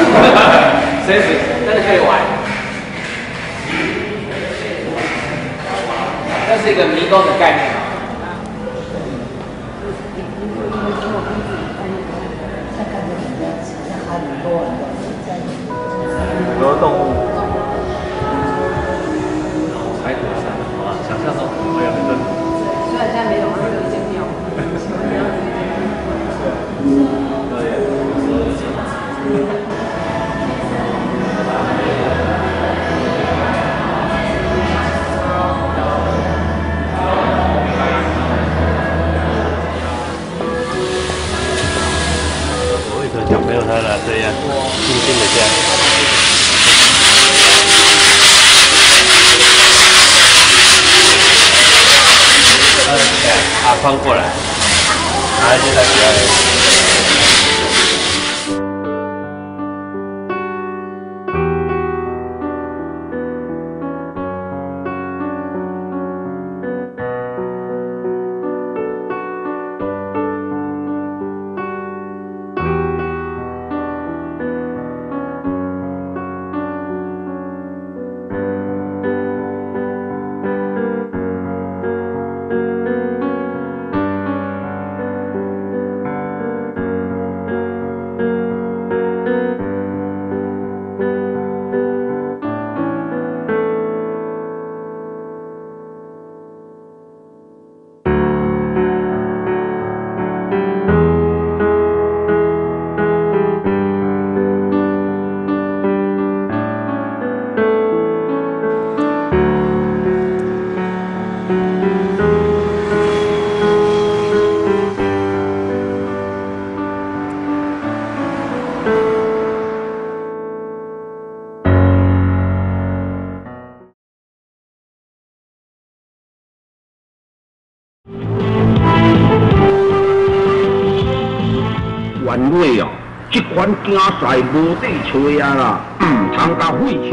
随时真的可以玩。这是一个迷宫的概念啊。 很多动物，海虎山啊，想象中可能会有很多。 虽然现在没有，那个一间庙。 我为何小朋友他拿这样静静的这样？翻过来，拿一些在表演。 原来哦，这款竞赛无地找啊啦，唔通甲费钱。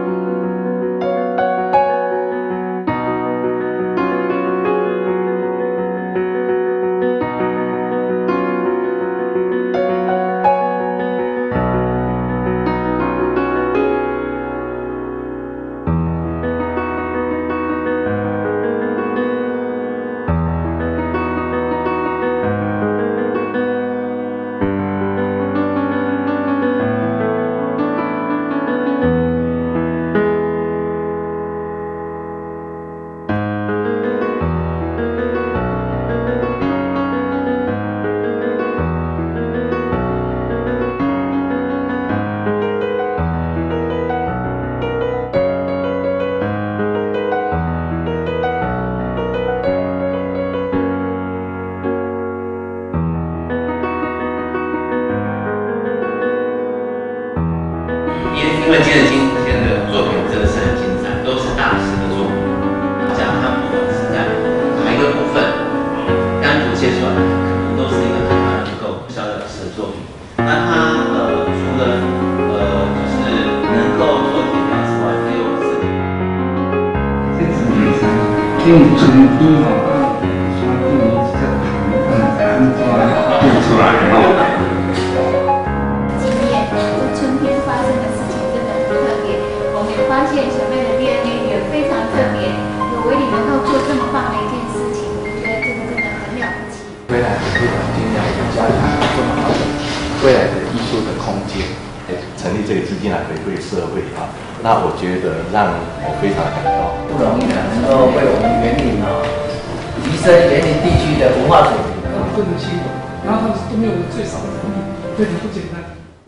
因为今天的作品真的是很精彩，都是大师的作品。讲他不管是在哪一个部分，单独切出来，可能都是一个很能够肖老师的作品。那他除了就是能够做填料之外，还有是这是第三，因为从低嘛，双地比较长，才能做出来哦。 发现小妹的 DNA 也非常特别，有为你能够做这么棒的一件事情，我觉得这个真的很了不起。 未来的这个尽量加强这么好的未来的艺术的空间，成立这个基金来回馈社会啊，那我觉得让我非常感到不容易的，能够为我们园林提升园林地区的文化水平。 分得清楚，然后他们都没有最少的能力，非常不简单。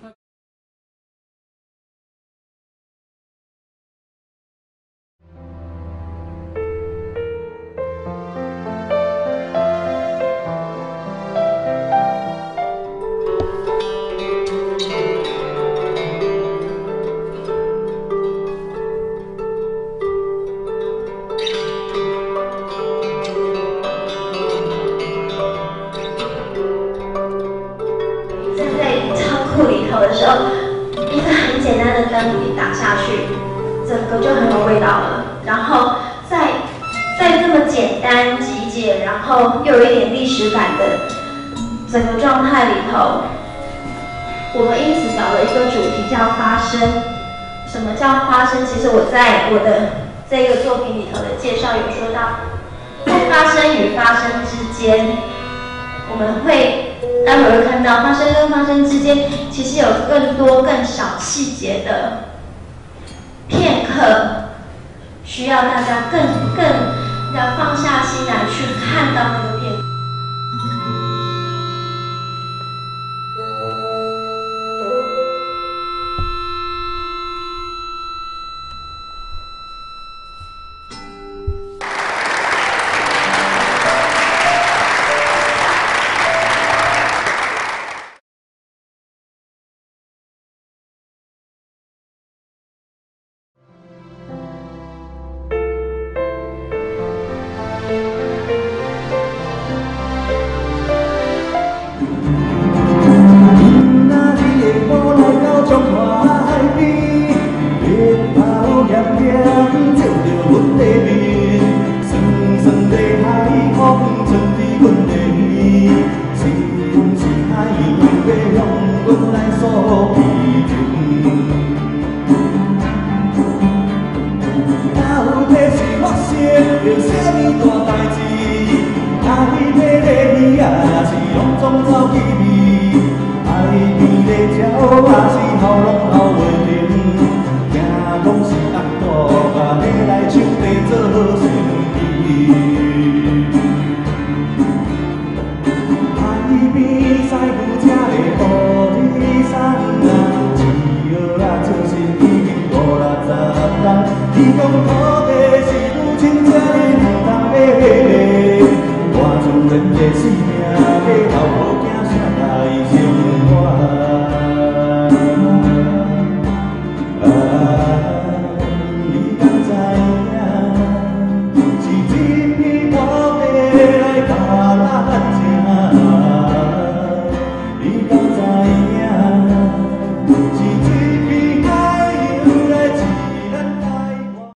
的时候，一个很简单的灯一打下去，整个就很有味道了。然后在这么简单极简，然后又有一点历史感的整个状态里头， 我们因此找了一个主题叫发生。什么叫发生？其实我在我的这个作品里头的介绍有说到，在发生与发生之间，我们会待会儿会看到发生跟发生之间其实有更多更小细节的片刻，需要大家更要放下心来去看到那个片刻。